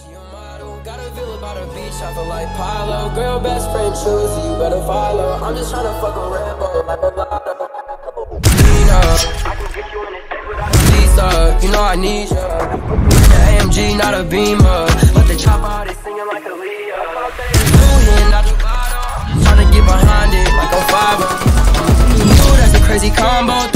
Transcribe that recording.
She a model, got a villa by the beach, I feel like Pilo. Girl, best friend choose, you better follow. I'm just tryna fuck a Rambo like a lotto. Nina, I can get you in a state without a visa. You know I need ya. With the AMG, not a Beamer. But they chop out, they singing like a Leah. New here, not the bottom. Tryna get behind it like a fiver. Ooh, that's a crazy combo.